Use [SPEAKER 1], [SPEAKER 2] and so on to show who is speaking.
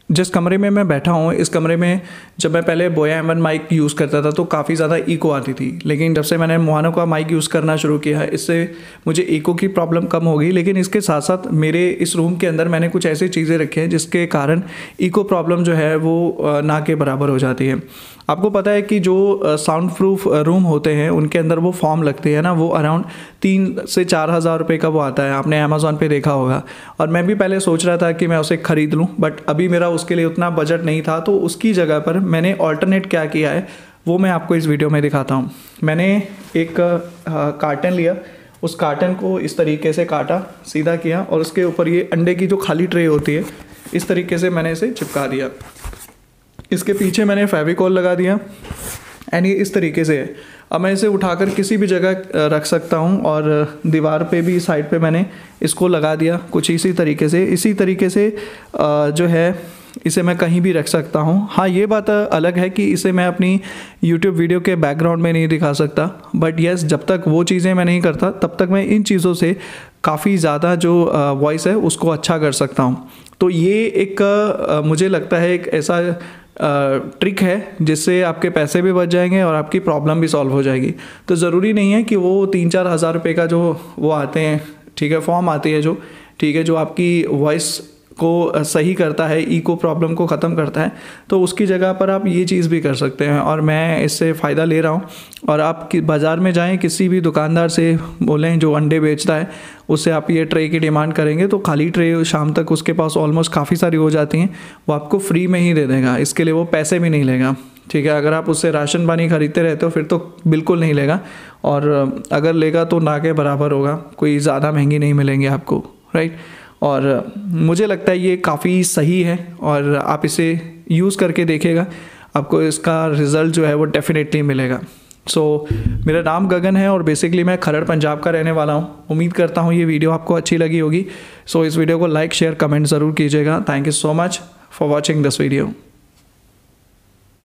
[SPEAKER 1] जिस कमरे में मैं बैठा हूँ, इस कमरे में जब मैं पहले बोया M1 माइक यूज़ करता था तो काफ़ी ज़्यादा इको आती थी, लेकिन जब से मैंने मोहानो का माइक यूज़ करना शुरू किया है, इससे मुझे इको की प्रॉब्लम कम हो गई। लेकिन इसके साथ साथ मेरे इस रूम के अंदर मैंने कुछ ऐसी चीज़ें रखी हैं जिसके कारण इको प्रॉब्लम जो है वो ना के बराबर हो जाती है। आपको पता है कि जो साउंड प्रूफ रूम होते हैं उनके अंदर वो फॉर्म लगते हैं ना, वो अराउंड 3 से 4 हज़ार रुपये का वो आता है, आपने अमेज़ॉन पे देखा होगा। और मैं भी पहले सोच रहा था कि मैं उसे ख़रीद लूँ, बट अभी मेरा उसके लिए उतना बजट नहीं था, तो उसकी जगह पर मैंने ऑल्टरनेट क्या किया है वो मैं आपको इस वीडियो में दिखाता हूँ। मैंने एक कार्टन लिया, उस कार्टन को इस तरीके से काटा, सीधा किया और उसके ऊपर ये अंडे की जो खाली ट्रे होती है इस तरीके से मैंने इसे चिपका दिया। इसके पीछे मैंने फेविकॉल लगा दिया एंड ये इस तरीके से है। अब मैं इसे उठाकर किसी भी जगह रख सकता हूँ और दीवार पे भी साइड पे मैंने इसको लगा दिया कुछ इसी तरीके से जो है इसे मैं कहीं भी रख सकता हूँ। हाँ, ये बात अलग है कि इसे मैं अपनी YouTube वीडियो के बैकग्राउंड में नहीं दिखा सकता, बट यस, जब तक वो चीज़ें मैं नहीं करता तब तक मैं इन चीज़ों से काफ़ी ज़्यादा जो वॉइस है उसको अच्छा कर सकता हूँ। तो ये एक मुझे लगता है एक ऐसा ट्रिक है जिससे आपके पैसे भी बच जाएंगे और आपकी प्रॉब्लम भी सॉल्व हो जाएगी। तो ज़रूरी नहीं है कि वो 3-4 हज़ार रुपये का जो वो आते हैं, ठीक है, फॉर्म आती है जो, ठीक है, जो आपकी वॉइस को सही करता है, इको प्रॉब्लम को ख़त्म करता है, तो उसकी जगह पर आप ये चीज़ भी कर सकते हैं। और मैं इससे फ़ायदा ले रहा हूँ। और आप बाज़ार में जाएं, किसी भी दुकानदार से बोलें जो अंडे बेचता है, उससे आप ये ट्रे की डिमांड करेंगे तो खाली ट्रे शाम तक उसके पास ऑलमोस्ट काफ़ी सारी हो जाती हैं, वो आपको फ्री में ही दे देगा। इसके लिए वो पैसे भी नहीं लेगा, ठीक है। अगर आप उससे राशन पानी खरीदते रहते हो फिर तो बिल्कुल नहीं लेगा, और अगर लेगा तो ना के बराबर होगा, कोई ज़्यादा महंगी नहीं मिलेंगे आपको, राइट। और मुझे लगता है ये काफ़ी सही है और आप इसे यूज़ करके देखिएगा, आपको इसका रिज़ल्ट जो है वो डेफिनेटली मिलेगा। मेरा नाम गगन है और बेसिकली मैं खरड़ पंजाब का रहने वाला हूँ। उम्मीद करता हूँ ये वीडियो आपको अच्छी लगी होगी। इस वीडियो को लाइक, शेयर, कमेंट ज़रूर कीजिएगा। Thank you so much for watching this video.